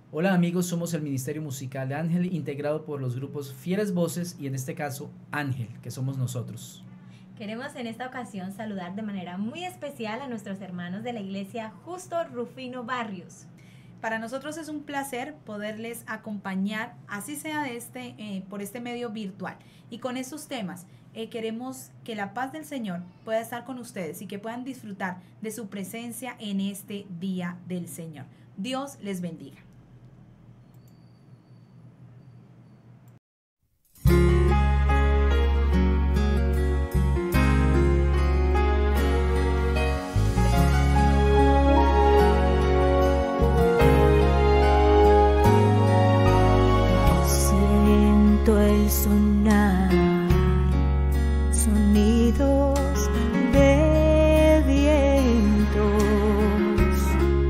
Hola amigos, somos el Ministerio Musical de Ángel, integrado por los grupos Fieles Voces y en este caso Ángel, que somos nosotros. Queremos en esta ocasión saludar de manera muy especial a nuestros hermanos de la iglesia Justo Rufino Barrios. Para nosotros es un placer poderles acompañar, así sea por este medio virtual. Y con estos temas queremos que la paz del Señor pueda estar con ustedes y que puedan disfrutar de su presencia en este día del Señor. Dios les bendiga. El sonar, sonidos de vientos,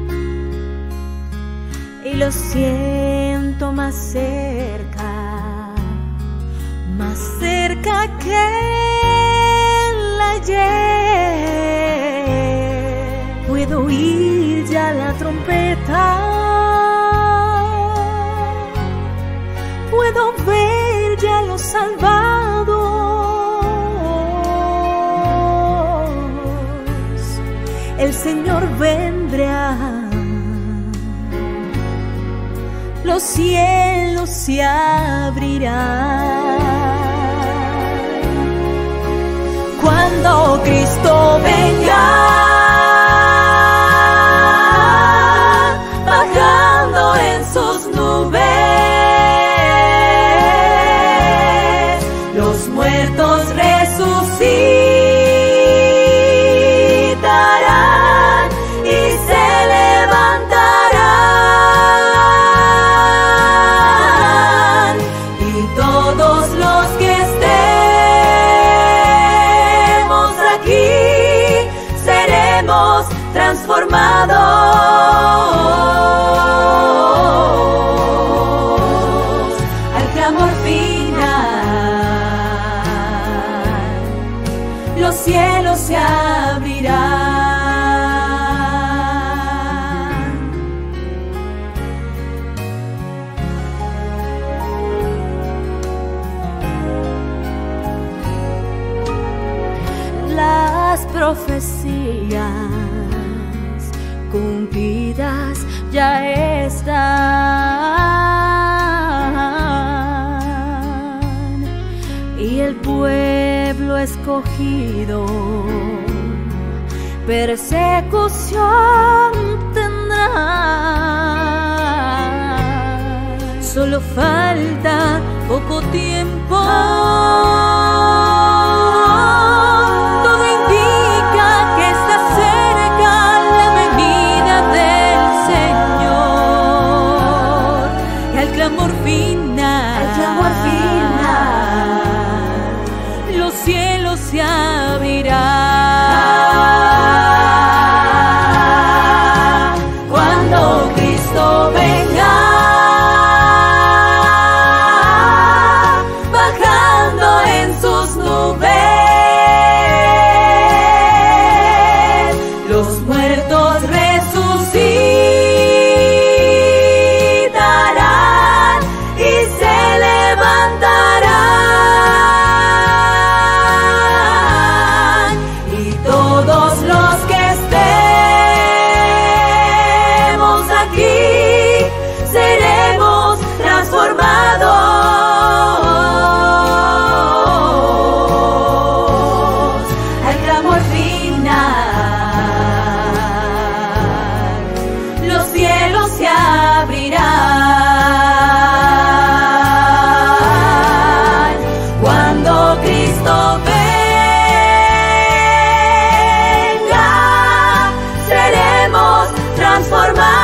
y lo siento más cerca que el ayer. Puedo oír ya la trompeta, puedo ver ya los salvados. El Señor vendrá, los cielos se abrirán. Cuando Cristo venga, bajando en sus nubes, los muertos resucitarán y se levantarán, y todos los que estemos aquí seremos transformados al clamor final. Los cielos se abrirán. Las profecías cumplidas ya están, y el pueblo escogido persecución tendrá. Solo falta poco tiempo, todo indica que está cerca la venida del Señor, y al clamor final, los cielos se abrirán. Cuando Cristo venga, bajando en sus nubes, los muertos resucitarán y se levantarán, y todos los que estemos aquí seremos transformados al clamor final. Los cielos se abrirán. Cuando Cristo venga, seremos transformados